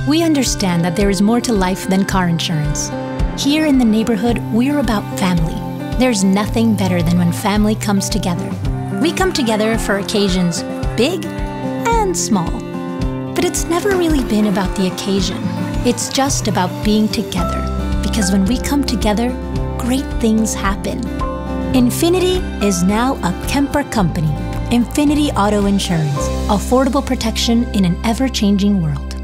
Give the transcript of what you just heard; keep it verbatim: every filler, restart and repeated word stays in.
We understand that there is more to life than car insurance. Here in the neighborhood, we're about family. There's nothing better than when family comes together. We come together for occasions big and small. But it's never really been about the occasion. It's just about being together. Because when we come together, great things happen. Infinity is now a Kemper company. Infinity Auto Insurance. Affordable protection in an ever-changing world.